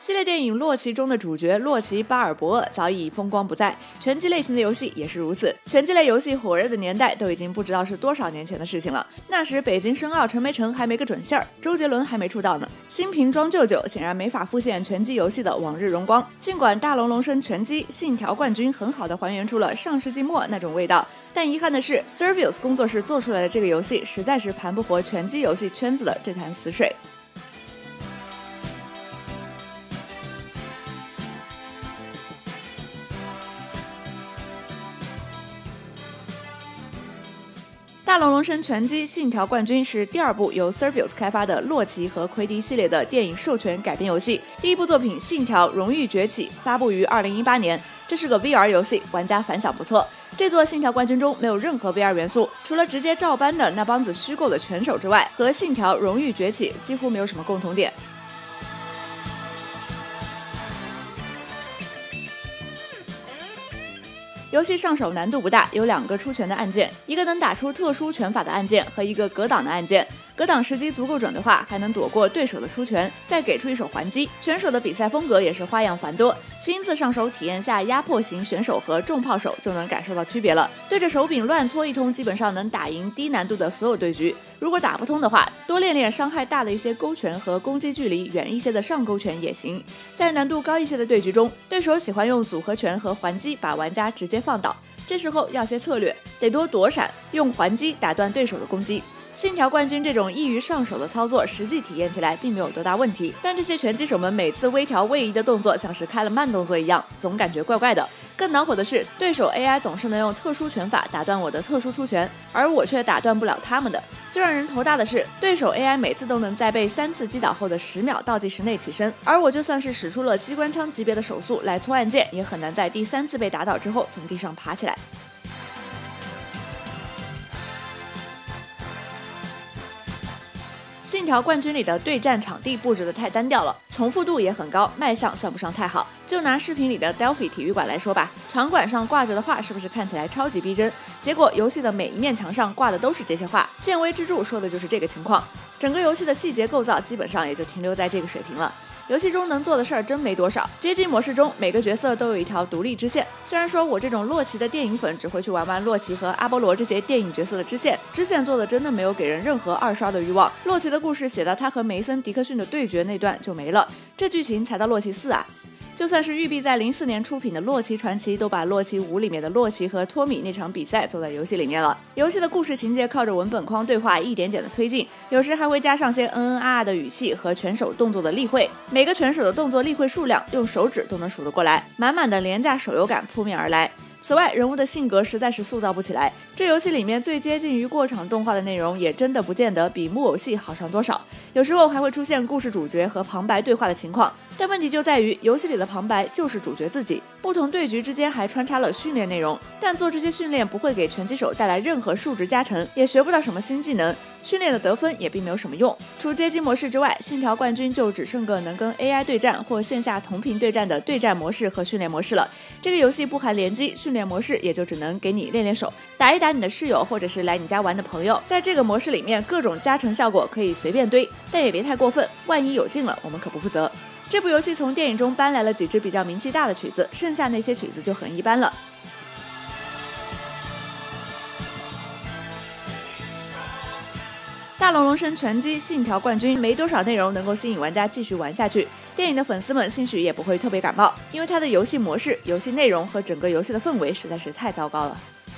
系列电影《洛奇》中的主角洛奇·巴尔博厄早已风光不再，拳击类型的游戏也是如此。拳击类游戏火热的年代都已经不知道是多少年前的事情了。那时北京申奥陈培成还没个准信儿，周杰伦还没出道呢。新瓶装旧酒显然没法复现拳击游戏的往日荣光。尽管大龙龙生拳击、信条冠军很好的还原出了上世纪末那种味道，但遗憾的是 Survios 工作室做出来的这个游戏实在是盘不活拳击游戏圈子的这潭死水。大龙龙生拳击信条冠军是第二部由 Survios 开发的洛奇和奎迪系列的电影授权改编游戏。第一部作品信条荣誉崛起发布于2018年，这是个 VR 游戏，玩家反响不错。这座信条冠军中没有任何 VR 元素，除了直接照搬的那帮子虚构的拳手之外，和信条荣誉崛起几乎没有什么共同点。游戏上手难度不大，有2个出拳的按键，一个能打出特殊拳法的按键和一个格挡的按键。格挡时机足够准的话，还能躲过对手的出拳，再给出一手还击。拳手的比赛风格也是花样繁多，亲自上手体验下压迫型选手和重炮手就能感受到区别了。对着手柄乱搓一通，基本上能打赢低难度的所有对局。如果打不通的话，多练练伤害大的一些勾拳和攻击距离远一些的上勾拳也行。在难度高一些的对局中，对手喜欢用组合拳和还击把玩家直接放倒，这时候要些策略，得多躲闪，用还击打断对手的攻击。信条冠军这种易于上手的操作，实际体验起来并没有多大问题，但这些拳击手们每次微调位移的动作像是开了慢动作一样，总感觉怪怪的。更恼火的是，对手 AI 总是能用特殊拳法打断我的特殊出拳，而我却打断不了他们的。最让人头大的是，对手 AI 每次都能在被3次击倒后的10秒倒计时内起身，而我就算是使出了机关枪级别的手速来搓按键，也很难在第3次被打倒之后从地上爬起来。信条冠军里的对战场地布置的太单调了，重复度也很高，卖相算不上太好。就拿视频里的 Delphi 体育馆来说吧，场馆上挂着的画是不是看起来超级逼真？结果游戏的每一面墙上挂的都是这些画，见微知著说的就是这个情况。整个游戏的细节构造基本上也就停留在这个水平了。游戏中能做的事儿真没多少，街机模式中每个角色都有一条独立支线。虽然说我这种洛奇的电影粉只会去玩玩洛奇和阿波罗这些电影角色的支线做的真的没有给人任何2刷的欲望。洛奇的故事写到他和梅森·迪克逊的对决那段就没了，这剧情才到洛奇4啊。就算是育碧在04年出品的《洛奇传奇》，都把《洛奇5》里面的洛奇和托米那场比赛做在游戏里面了。游戏的故事情节靠着文本框对话一点点的推进，有时还会加上些的语气和拳手动作的例会，每个拳手的动作例会数量用手指都能数得过来，满满的廉价手游感扑面而来。此外，人物的性格实在是塑造不起来，这游戏里面最接近于过场动画的内容也真的不见得比木偶戏好上多少，有时候还会出现故事主角和旁白对话的情况。但问题就在于游戏里的旁白就是主角自己，不同对局之间还穿插了训练内容，但做这些训练不会给拳击手带来任何数值加成，也学不到什么新技能，训练的得分也并没有什么用。除街机模式之外，信条冠军就只剩个能跟 AI 对战或线下同屏对战的对战模式和训练模式了。这个游戏不含联机，训练模式也就只能给你练练手，打一打你的室友或者是来你家玩的朋友。在这个模式里面，各种加成效果可以随便堆，但也别太过分，万一有劲了我们可不负责。这部游戏从电影中搬来了几支比较名气大的曲子，剩下那些曲子就很一般了。大龙龙生拳击信条冠军没多少内容能够吸引玩家继续玩下去，电影的粉丝们兴许也不会特别感冒，因为它的游戏模式、游戏内容和整个游戏的氛围实在是太糟糕了。